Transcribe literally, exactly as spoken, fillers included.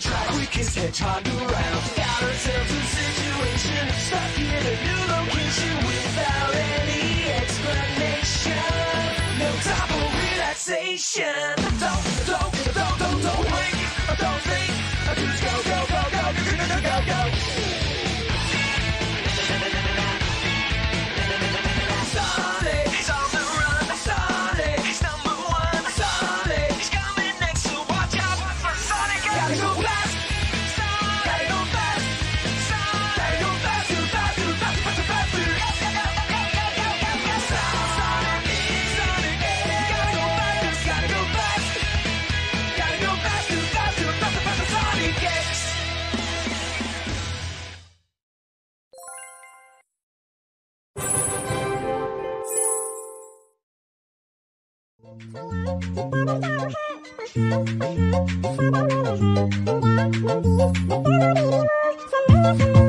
track, we kiss hedgehog around. Got ourselves a situation, stuck in a new location without any explanation. No time for relaxation. Don't, don't, don't, don't, don't blink, don't think. Just go, go, go, go, go, go, go, go, go. Sonic, he's on the run. Sonic, he's number one. Sonic, he's coming next, so watch out for Sonic. Gotta go fast, gotta go fast, gotta go fast, too fast, too fast, too fast, too fast, too fast. Sonic, Sonic, gotta go fast, gotta go fast, gotta go fast, too fast, too fast, too fast, Sonic X. Thank you.